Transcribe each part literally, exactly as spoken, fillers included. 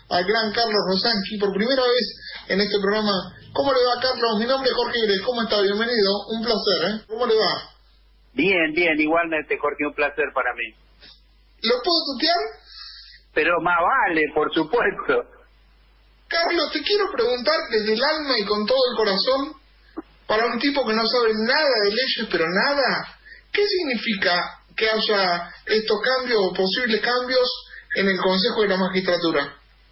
al gran Carlos Rosanqui por primera vez en este programa. ¿Cómo le va, Carlos? Mi nombre es Jorge Iglesias. ¿Cómo está? Bienvenido. Un placer, ¿eh? ¿Cómo le va? Bien, bien. Igualmente, Jorge, un placer para mí. ¿Lo puedo tutear? Pero más vale, por supuesto. Carlos, te quiero preguntar desde el alma y con todo el corazón, para un tipo que no sabe nada de leyes, pero nada, ¿qué significa que haya estos cambios o posibles cambios en el Consejo de la Magistratura?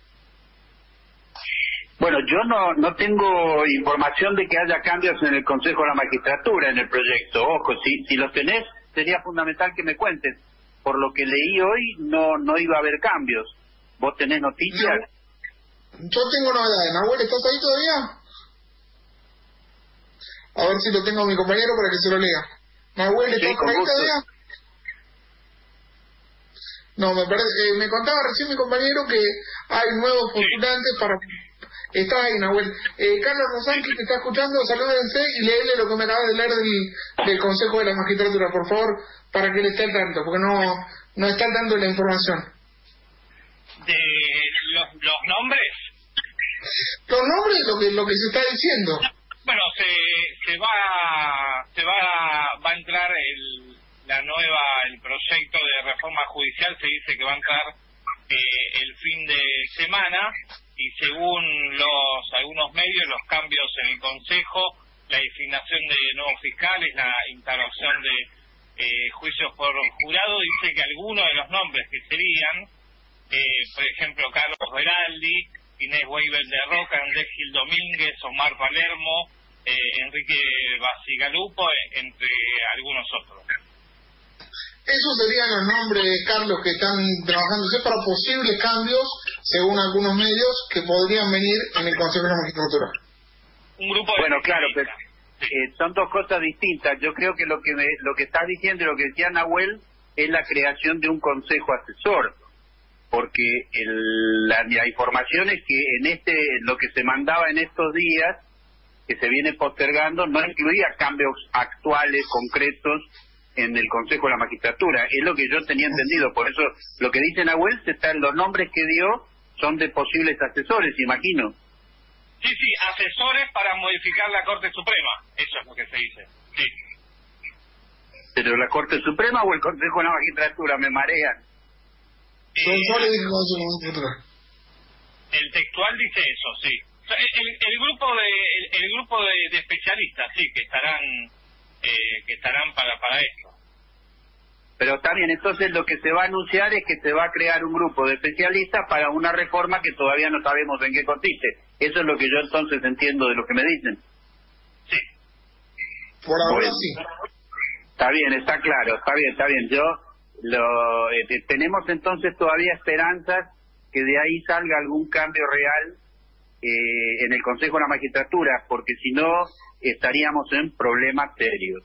Bueno, yo no no tengo información de que haya cambios en el Consejo de la Magistratura, en el proyecto. Ojo, si si los tenés, sería fundamental que me cuentes. Por lo que leí hoy, no no iba a haber cambios. ¿Vos tenés noticias? Yo, yo tengo novedades. Nahuel, ¿estás ahí todavía? A ver si lo tengo a mi compañero para que se lo lea. Nahuel, ¿estás sí, por ahí gusto. todavía? No, me parece, eh, me contaba recién mi compañero que hay nuevos postulantes sí. para... Está ahí, Nahuel. Eh, Carlos Rosanqui te está escuchando, salúdense y léele lo que me acabas de leer del, del Consejo de la Magistratura, por favor, para que él esté al tanto, porque no, no está al tanto de la información. ¿De los, los nombres? Los nombres, lo que, lo que se está diciendo. Bueno, se, se va se va, va a entrar el, la nueva, el proyecto de reforma judicial, se dice que va a entrar eh, el fin de semana, y según los algunos medios, los cambios en el Consejo, la designación de nuevos fiscales, la instauración de eh, juicios por jurado, dice que algunos de los nombres que serían, eh, por ejemplo, Carlos Beraldi, Inés Weibel de Roca, Andrés Gil Domínguez, Omar Palermo, eh, Enrique Basigalupo, entre algunos otros. Esos serían los nombres, Carlos, que están trabajándose para posibles cambios, según algunos medios, que podrían venir en el Consejo de la Magistratura. Un grupo de... Bueno, claro, pero eh, son dos cosas distintas. Yo creo que lo que me, lo que está diciendo y lo que decía Nahuel es la creación de un consejo asesor, porque el, la, la información es que en este lo que se mandaba en estos días, que se viene postergando, no incluía cambios actuales, concretos, en el Consejo de la Magistratura. Es lo que yo tenía entendido. Por eso lo que dice Nahuel, están los nombres que dio son de posibles asesores, imagino. Sí, sí, asesores para modificar la Corte Suprema. Eso es lo que se dice. Sí. ¿Pero la Corte Suprema o el Consejo de la Magistratura? Me marean. Eh, yo le dije Consejo de la Magistratura. El textual dice eso, sí. El, el, el grupo de el, el grupo de, de especialistas, sí, que estarán eh, que estarán para para esto. Pero está bien, entonces lo que se va a anunciar es que se va a crear un grupo de especialistas para una reforma que todavía no sabemos en qué consiste. Eso es lo que yo entonces entiendo de lo que me dicen. Sí. Por ahora bueno, sí. Está bien, está claro, está bien, está bien. Yo lo eh, tenemos entonces todavía esperanzas que de ahí salga algún cambio real eh, en el Consejo de la Magistratura, porque si no estaríamos en problemas serios.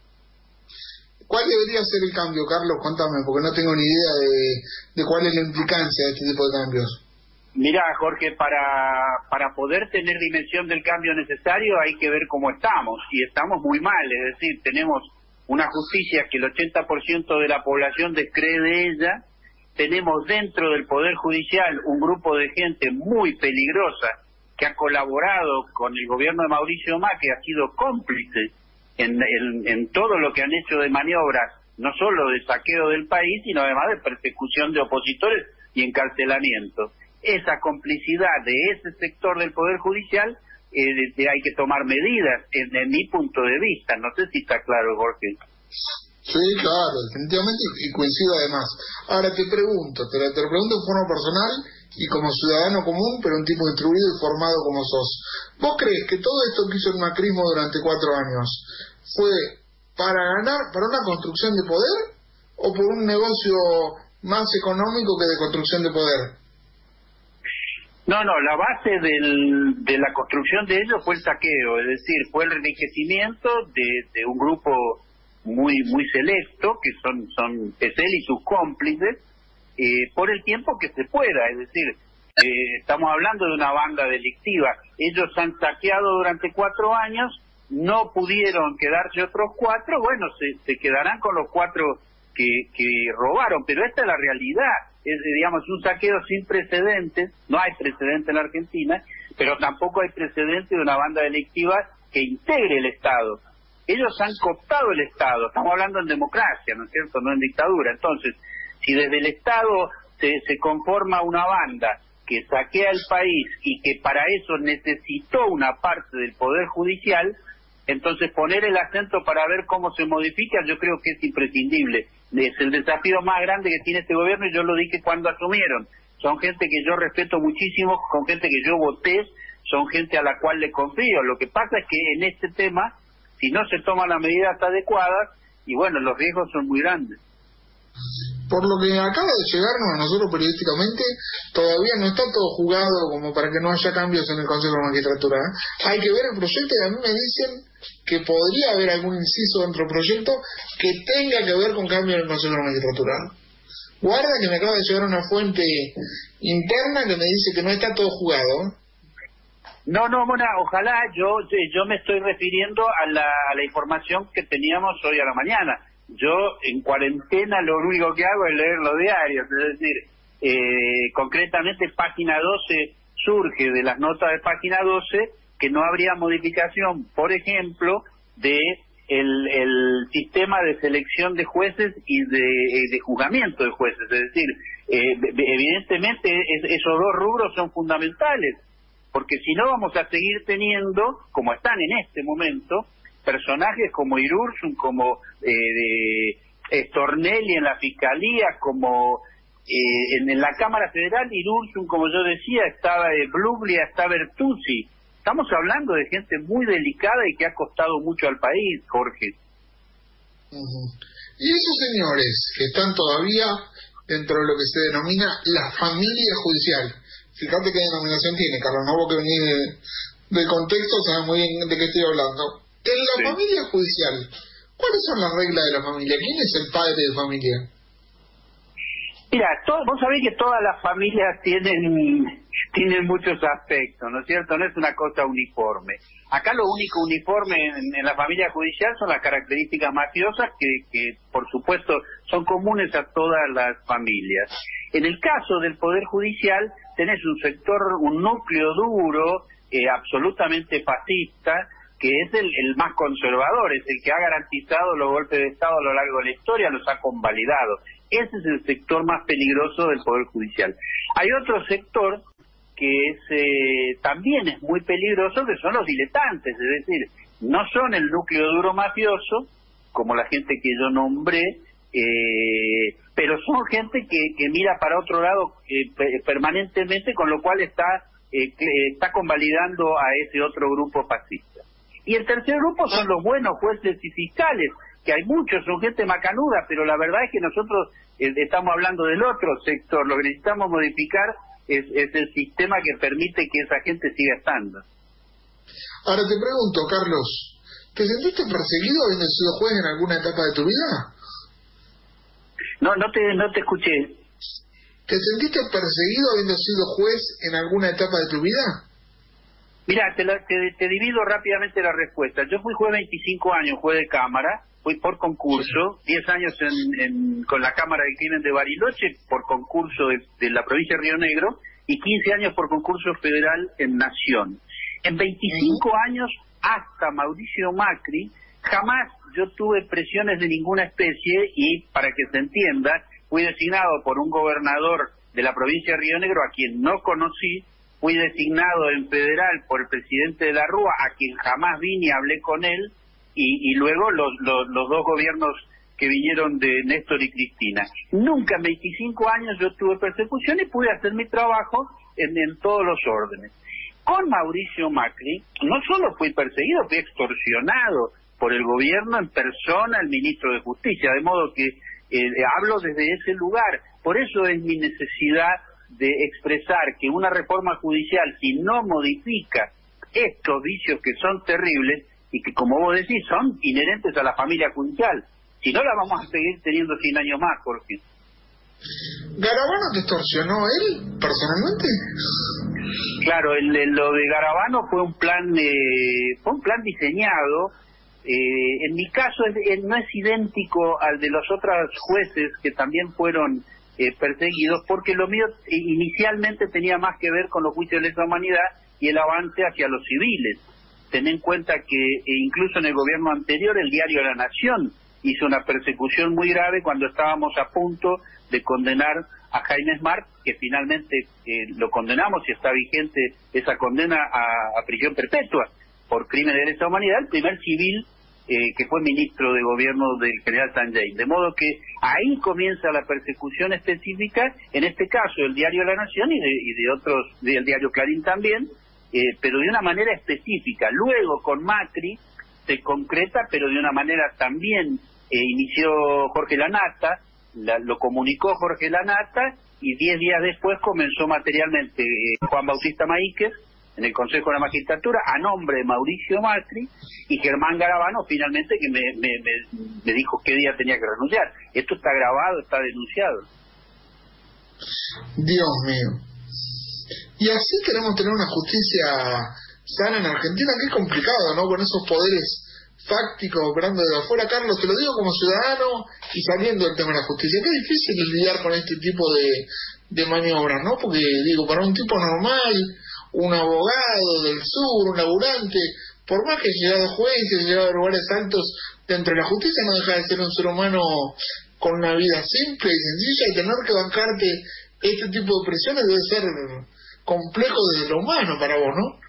¿Cuál debería ser el cambio, Carlos? Contame, porque no tengo ni idea de, de cuál es la implicancia de este tipo de cambios. Mirá, Jorge, para para poder tener dimensión del cambio necesario hay que ver cómo estamos, y estamos muy mal, es decir, tenemos una justicia que el ochenta por ciento de la población descree de ella, tenemos dentro del Poder Judicial un grupo de gente muy peligrosa que ha colaborado con el gobierno de Mauricio Macri, ha sido cómplice En, en, en todo lo que han hecho de maniobras, no solo de saqueo del país, sino además de persecución de opositores y encarcelamiento. Esa complicidad de ese sector del Poder Judicial, eh, de, de hay que tomar medidas, en, en mi punto de vista. No sé si está claro, Jorge. Sí, claro, definitivamente, y coincido además. Ahora te pregunto, te lo, te lo pregunto en forma personal y como ciudadano común, pero un tipo instruido y formado como sos. ¿Vos crees que todo esto que hizo el macrismo durante cuatro años fue para ganar, para una construcción de poder, o por un negocio más económico que de construcción de poder? No, no, la base del, de la construcción de ellos fue el saqueo, es decir, fue el enriquecimiento de, de un grupo muy muy selecto, que son, son es él y sus cómplices, eh, por el tiempo que se pueda, es decir, eh, estamos hablando de una banda delictiva. Ellos han saqueado durante cuatro años, no pudieron quedarse otros cuatro, bueno, se, se quedarán con los cuatro que, que robaron, pero esta es la realidad. es, digamos, un saqueo sin precedentes. No hay precedente en la Argentina, pero tampoco hay precedente de una banda delictiva que integre el Estado. Ellos han cooptado el Estado, estamos hablando en democracia, ¿no es cierto?, no en dictadura. Entonces, si desde el Estado se, se conforma una banda que saquea el país y que para eso necesitó una parte del Poder Judicial, entonces poner el acento para ver cómo se modifica, yo creo que es imprescindible. Es el desafío más grande que tiene este gobierno, y yo lo dije cuando asumieron. Son gente que yo respeto muchísimo, son gente que yo voté, son gente a la cual le confío. Lo que pasa es que en este tema, si no se toman las medidas adecuadas, y bueno, los riesgos son muy grandes. Por lo que acaba de llegarnos a nosotros periodísticamente, todavía no está todo jugado como para que no haya cambios en el Consejo de Magistratura, ¿eh? Hay que ver el proyecto, y a mí me dicen que podría haber algún inciso dentro del proyecto que tenga que ver con cambios en el Consejo de Magistratura. Guarda que me acaba de llegar una fuente interna que me dice que no está todo jugado. No, no, Mona, ojalá. Yo yo me estoy refiriendo a la, a la información que teníamos hoy a la mañana. Yo en cuarentena lo único que hago es leer los diarios, es decir, eh, concretamente página doce surge de las notas de página doce que no habría modificación, por ejemplo, de el, el sistema de selección de jueces y de, de juzgamiento de jueces, es decir, eh, evidentemente es, esos dos rubros son fundamentales, porque si no vamos a seguir teniendo, como están en este momento, personajes como Irursun, como eh, Stornelli en la Fiscalía, como eh, en, en la Cámara Federal, Irursun, como yo decía, estaba de Bluglia, está Bertuzzi. Estamos hablando de gente muy delicada y que ha costado mucho al país, Jorge. Uh-huh. Y esos señores que están todavía dentro de lo que se denomina la familia judicial, fíjate qué denominación tiene, Carlos, no vos que venís de, del contexto, sabes muy bien de qué estoy hablando. En la sí. familia judicial, ¿cuáles son las reglas de la familia? ¿Quién es el padre de familia? Mira, todo, vos sabés que todas las familias tienen tienen muchos aspectos, ¿no es cierto? No es una cosa uniforme. Acá lo único uniforme en, en la familia judicial son las características mafiosas que, que, por supuesto, son comunes a todas las familias. En el caso del Poder Judicial, tenés un sector, un núcleo duro, eh, absolutamente fascista, que es el, el más conservador, es el que ha garantizado los golpes de Estado a lo largo de la historia, los ha convalidado. Ese es el sector más peligroso del Poder Judicial. Hay otro sector que es eh, también es muy peligroso, que son los diletantes, es decir, no son el núcleo duro mafioso, como la gente que yo nombré, eh, pero son gente que, que mira para otro lado eh, permanentemente, con lo cual está, eh, está convalidando a ese otro grupo fascista. Y el tercer grupo son los buenos jueces y fiscales, que hay muchos, son gente macanuda, pero la verdad es que nosotros eh, estamos hablando del otro sector. Lo que necesitamos modificar es, es el sistema que permite que esa gente siga estando. Ahora te pregunto, Carlos, ¿te sentiste perseguido habiendo sido juez en alguna etapa de tu vida? No, no te, no te escuché. ¿Te sentiste perseguido habiendo sido juez en alguna etapa de tu vida? Mira, te, la, te, te divido rápidamente la respuesta. Yo fui juez veinticinco años, juez de Cámara, fui por concurso, diez años en, en, con la Cámara de Crimen de Bariloche por concurso de, de la provincia de Río Negro, y quince años por concurso federal en Nación. En veinticinco años, hasta Mauricio Macri, jamás yo tuve presiones de ninguna especie, y para que se entienda, fui designado por un gobernador de la provincia de Río Negro a quien no conocí, fui designado en federal por el presidente de la Rúa, a quien jamás vi ni hablé con él, y, y luego los, los, los dos gobiernos que vinieron de Néstor y Cristina. Nunca en veinticinco años yo tuve persecución y pude hacer mi trabajo en, en todos los órdenes. Con Mauricio Macri no solo fui perseguido, fui extorsionado por el gobierno en persona, el ministro de Justicia, de modo que eh, hablo desde ese lugar. Por eso es mi necesidad de expresar que una reforma judicial, si no modifica estos vicios que son terribles y que, como vos decís, son inherentes a la familia judicial, si no la vamos a seguir teniendo cien años más, Jorge. ¿Garabano te extorsionó él, personalmente? Claro, el, el, lo de Garabano fue un plan eh, fue un plan diseñado. Eh, en mi caso es, es, no es idéntico al de los otros jueces que también fueron eh, perseguidos, porque lo mío inicialmente tenía más que ver con los juicios de lesa humanidad y el avance hacia los civiles. Ten en cuenta que eh, incluso en el gobierno anterior el diario La Nación hizo una persecución muy grave cuando estábamos a punto de condenar a Jaime Smart, que finalmente eh, lo condenamos y está vigente esa condena a, a prisión perpetua por crímenes de lesa humanidad, el primer civil eh, que fue ministro de gobierno del general Sanjay. De modo que ahí comienza la persecución específica, en este caso el diario La Nación y de, y de otros, del diario Clarín también, eh, pero de una manera específica. Luego con Macri se concreta, pero de una manera también eh, inició Jorge Lanata, la, lo comunicó Jorge Lanata, y diez días después comenzó materialmente eh, Juan Bautista Maíquez en el Consejo de la Magistratura a nombre de Mauricio Macri, y Germán Garabano finalmente que me, me, me, me dijo qué día tenía que renunciar. Esto está grabado, está denunciado. Dios mío. Y así queremos tener una justicia sana en Argentina, que es complicado, ¿no? Con esos poderes fácticos operando desde afuera. Carlos, te lo digo como ciudadano y saliendo del tema de la justicia, qué difícil es lidiar con este tipo de, de maniobras, ¿no? Porque, digo, para un tipo normal, un abogado del sur, un laburante, por más que haya llegado a jueces, llegado a lugares altos dentro de la justicia, no deja de ser un ser humano con una vida simple y sencilla, y tener que bancarte este tipo de presiones debe ser complejo desde lo humano para vos, ¿no?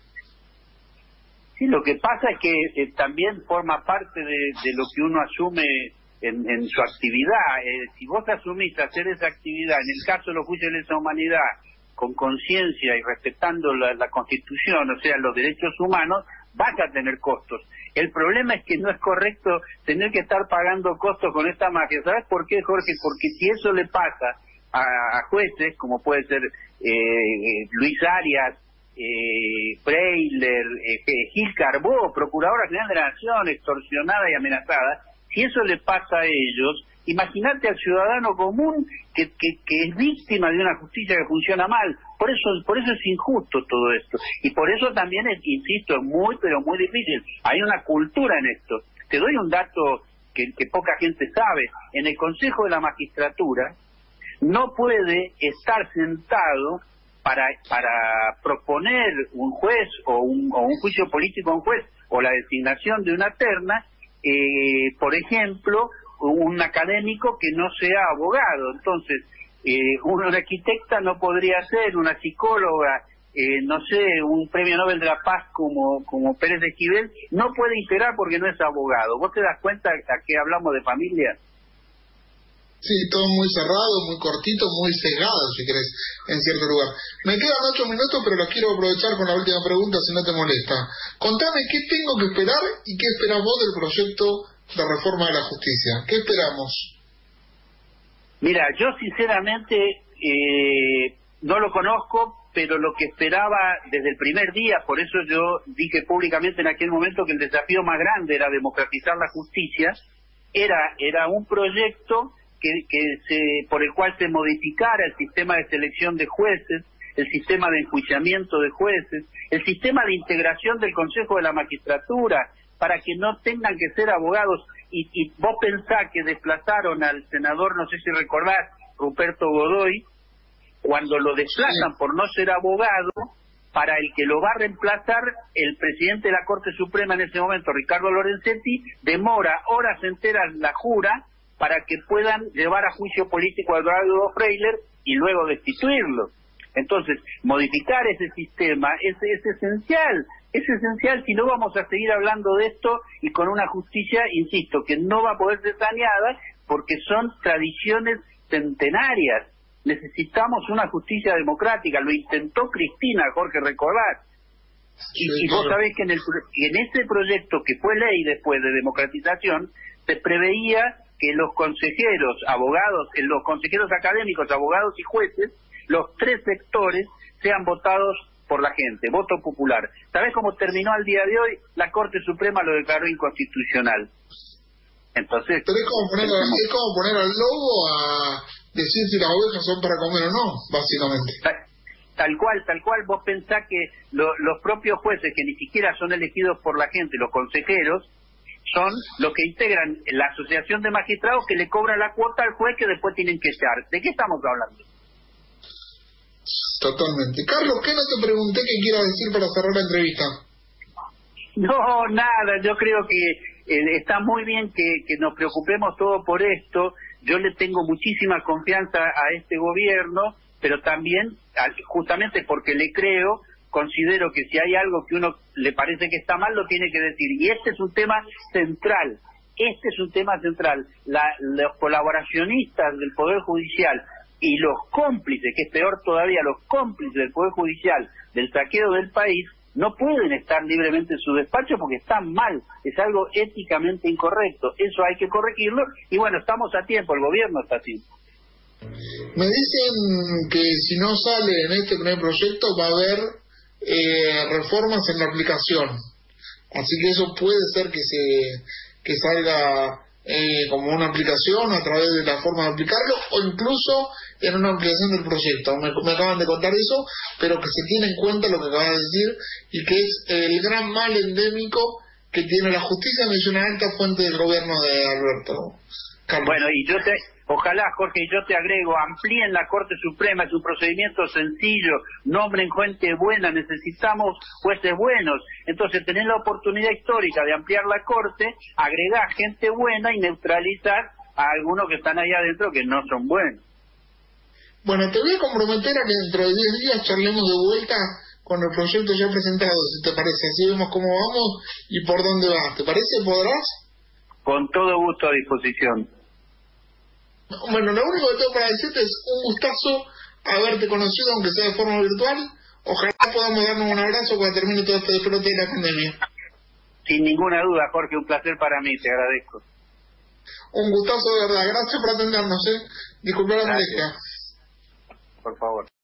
Sí, lo que pasa es que eh, también forma parte de, de lo que uno asume en, en su actividad. Eh, si vos asumís hacer esa actividad, en el caso de los juicios de lesa humanidad, con conciencia y respetando la, la Constitución, o sea, los derechos humanos, vas a tener costos. El problema es que no es correcto tener que estar pagando costos con esta magia. ¿Sabes por qué, Jorge? Porque si eso le pasa a, a jueces, como puede ser eh, Luis Arias, eh, Freiler, eh, Gil Carbó, Procuradora General de la Nación, extorsionada y amenazada, si eso le pasa a ellos, imagínate al ciudadano común que, que, que es víctima de una justicia que funciona mal. Por eso por eso es injusto todo esto. Y por eso también, es, insisto, es muy, pero muy difícil. Hay una cultura en esto. Te doy un dato que, que poca gente sabe. En el Consejo de la Magistratura no puede estar sentado para para proponer un juez o un, o un juicio político a un juez o la designación de una terna, eh, por ejemplo, un académico que no sea abogado. Entonces, eh, una arquitecta no podría ser, una psicóloga, eh, no sé, un premio Nobel de la Paz como como Pérez de Esquivel, no puede integrar porque no es abogado. ¿Vos te das cuenta a qué hablamos de familia? Sí, todo muy cerrado, muy cortito, muy cegado, si querés, en cierto lugar. Me quedan ocho minutos, pero los quiero aprovechar con la última pregunta, si no te molesta. Contame qué tengo que esperar y qué esperás vos del proyecto de reforma de la justicia. ¿Qué esperamos? Mira, yo sinceramente eh, no lo conozco, pero lo que esperaba desde el primer día, por eso yo dije públicamente en aquel momento que el desafío más grande era democratizar la justicia, era, era un proyecto que, que se, por el cual se modificara el sistema de selección de jueces, el sistema de enjuiciamiento de jueces, el sistema de integración del Consejo de la Magistratura, para que no tengan que ser abogados. Y, y vos pensás que desplazaron al senador, no sé si recordás, Ruperto Godoy, cuando lo desplazan por no ser abogado, para el que lo va a reemplazar el presidente de la Corte Suprema en ese momento, Ricardo Lorenzetti, demora horas enteras la jura para que puedan llevar a juicio político a Eduardo Freiler y luego destituirlo. Entonces, modificar ese sistema es, es esencial, es esencial si no vamos a seguir hablando de esto y con una justicia, insisto, que no va a poder ser saneada porque son tradiciones centenarias. Necesitamos una justicia democrática, lo intentó Cristina, Jorge, recordar. Y, sí, y vos claro. sabés que en, el, en ese proyecto que fue ley después de democratización, se preveía que los consejeros, abogados, los consejeros académicos, abogados y jueces, los tres sectores sean votados por la gente, voto popular. ¿Sabés cómo terminó al día de hoy? La Corte Suprema lo declaró inconstitucional. Entonces, pero es como poner, a, es como poner al lobo a decir si las ovejas son para comer o no, básicamente. Tal, tal cual, tal cual. Vos pensás que lo, los propios jueces, que ni siquiera son elegidos por la gente, los consejeros, son los que integran la asociación de magistrados que le cobra la cuota al juez que después tienen que echar. ¿De qué estamos hablando? Totalmente. Carlos, ¿qué no te pregunté que quieras decir para cerrar la entrevista? No, nada, yo creo que eh, está muy bien que, que nos preocupemos todos por esto. Yo le tengo muchísima confianza a este gobierno, pero también, justamente porque le creo, considero que si hay algo que uno le parece que está mal, lo tiene que decir. Y este es un tema central, este es un tema central. La, los colaboracionistas del Poder Judicial y los cómplices, que es peor todavía, los cómplices del Poder Judicial del saqueo del país, no pueden estar libremente en su despacho porque están mal, es algo éticamente incorrecto, eso hay que corregirlo, y bueno, estamos a tiempo, el gobierno está a tiempo. Me dicen que si no sale en este primer proyecto va a haber eh, reformas en la aplicación, así que eso puede ser que se que salga eh, como una aplicación a través de la forma de aplicarlo, o incluso en una ampliación del proyecto. Me, me acaban de contar eso, pero que se tiene en cuenta lo que acabas de decir, y que es el gran mal endémico que tiene la justicia nacional, alta fuente del gobierno de Alberto. Carlos. Bueno, y yo te, ojalá, Jorge, y yo te agrego, amplíen la Corte Suprema, es un procedimiento sencillo, nombren gente buena, necesitamos jueces buenos. Entonces, tenés la oportunidad histórica de ampliar la Corte, agregar gente buena y neutralizar a algunos que están ahí adentro que no son buenos. Bueno, te voy a comprometer a que dentro de diez días charlemos de vuelta con el proyecto ya presentado, si te parece. Así vemos cómo vamos y por dónde vas. ¿Te parece? ¿Podrás? Con todo gusto a disposición. Bueno, lo único que tengo para decirte es un gustazo haberte conocido, aunque sea de forma virtual. Ojalá podamos darnos un abrazo cuando termine todo este despelote de la pandemia. Sin ninguna duda, Jorge, un placer para mí, te agradezco. Un gustazo de verdad. Gracias por atendernos, ¿eh? Disculpa la molestia. Por favor.